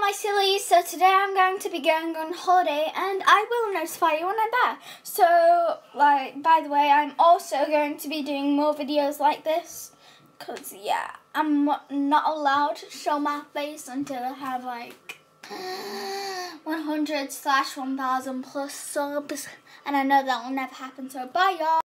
my sillies, so today I'm going to be going on holiday and I will notify you when I'm back. So, by the way, I'm also going to be doing more videos like this because, yeah, I'm not allowed to show my face until I have 100/1000 plus subs, and I know that will never happen, so bye y'all.